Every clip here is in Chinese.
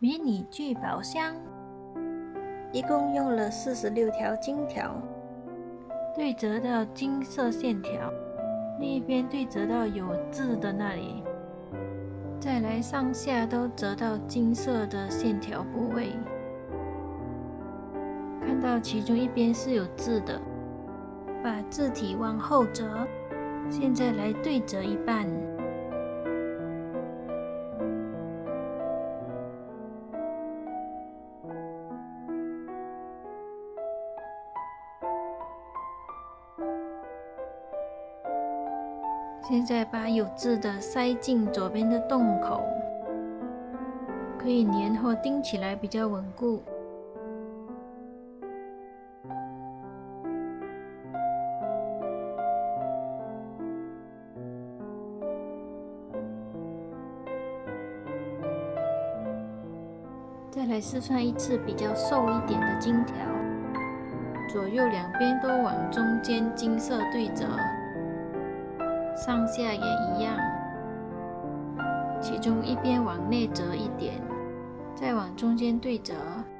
迷你聚宝箱， 一共用了46条金条， 对折到金色线条，另一边对折到有字的那里，再来上下都折到金色的线条部位。看到其中一边是有字的，把字体往后折。现在来对折一半。现在把有字的塞进左边的洞口，可以粘或钉起来比较稳固。再来试算一次比较瘦一点的金条，左右两边都往中间金色对折，上下也一样，其中一边往内折一点，再往中间对折。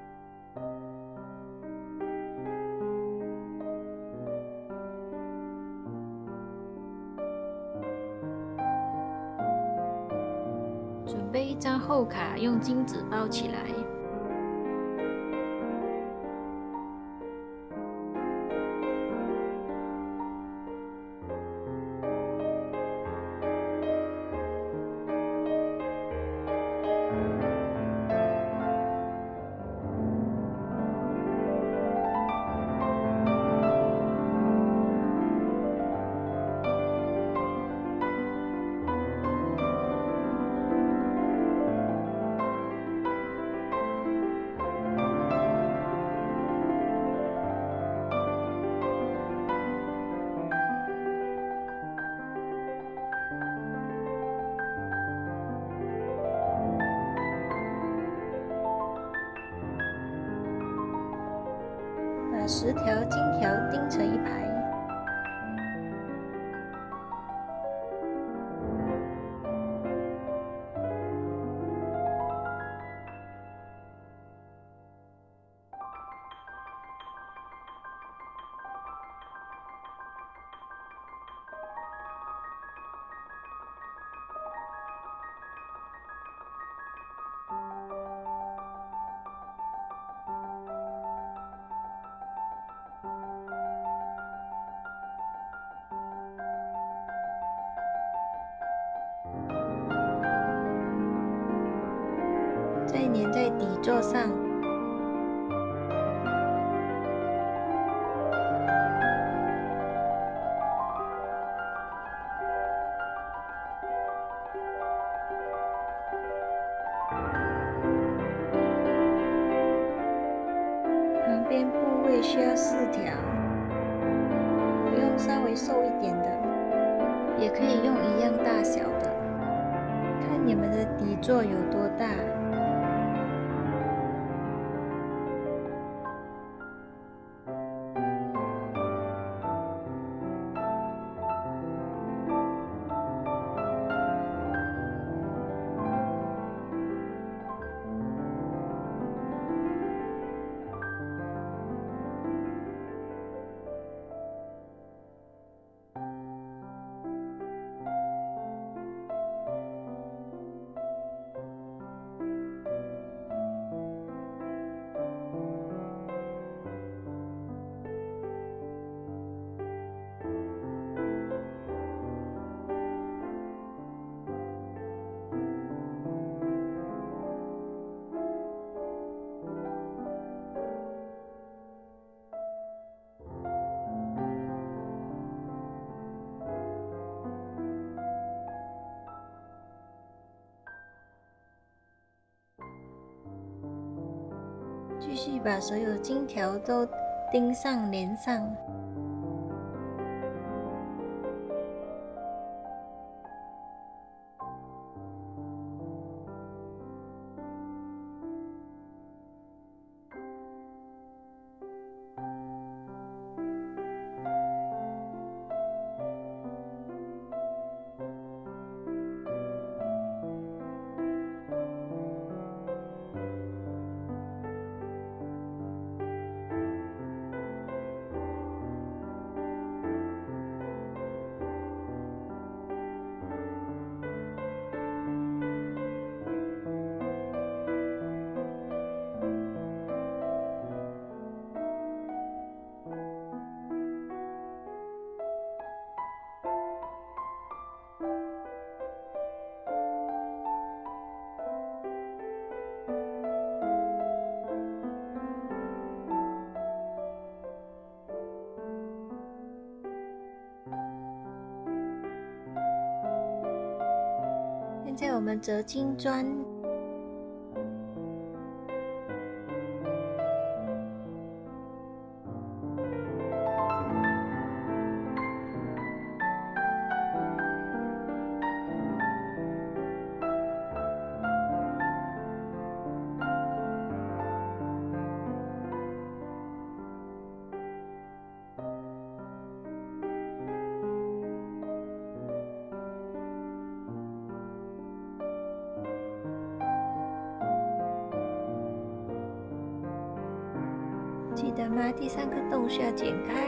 准备一张厚卡，用金纸包起来。 把10条金条钉成一排。再粘在底座上。旁边部位需要4条，我用稍微瘦一点的，也可以用一样大小的，看你们的底座有多大。继续把所有金条都钉上连上。 们折金砖。记得吗？第3个洞需要剪开。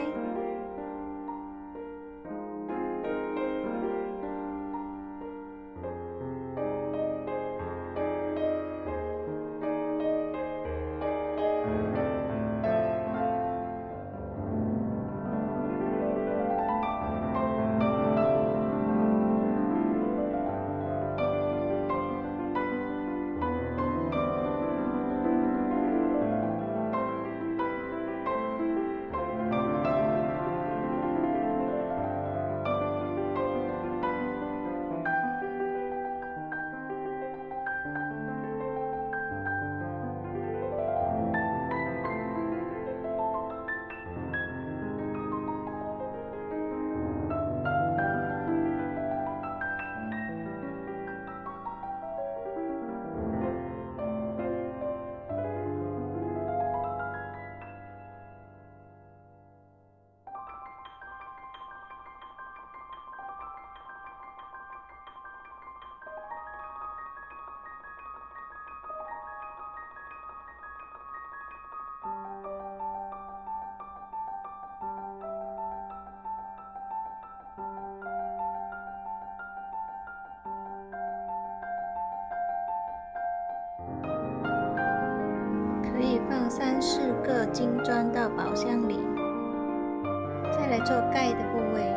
可以放3、4个金砖到宝箱里。再来做盖的部位，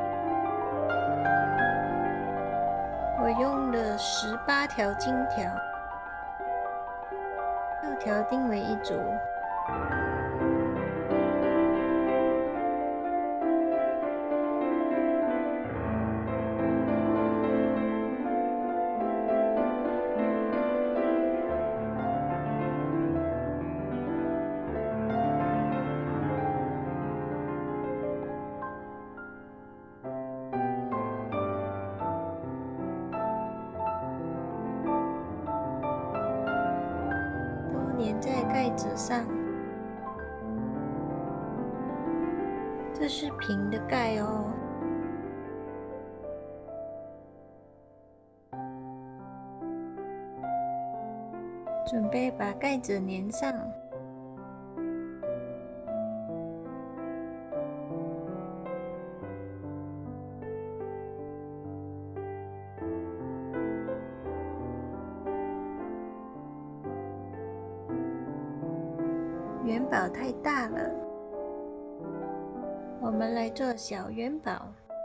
我用了18条金条，6条钉为一组。粘在盖子上，这是平的盖哦。准备把盖子粘上。元宝太大了，我们来做小元宝。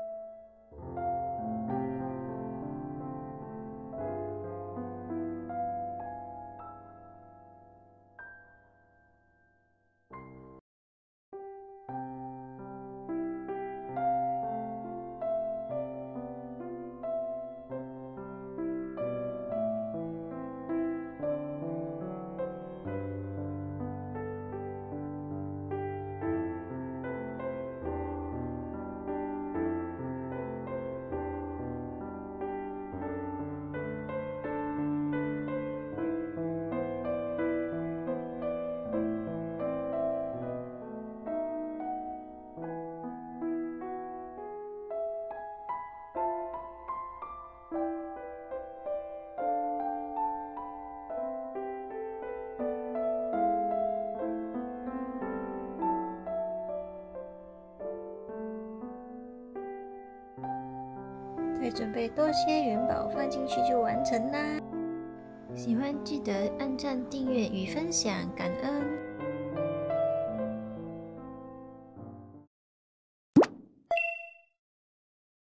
再准备多些元宝放进去就完成啦！喜欢记得按赞、订阅与分享，感恩。